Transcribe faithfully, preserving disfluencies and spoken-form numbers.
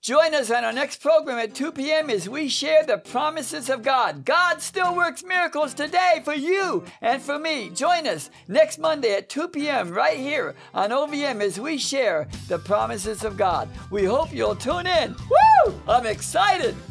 Join us on our next program at two p m as we share the promises of God. God still works miracles today for you and for me. Join us next Monday at two p m right here on O V M as we share the promises of God. We hope you'll tune in. Woo! I'm excited.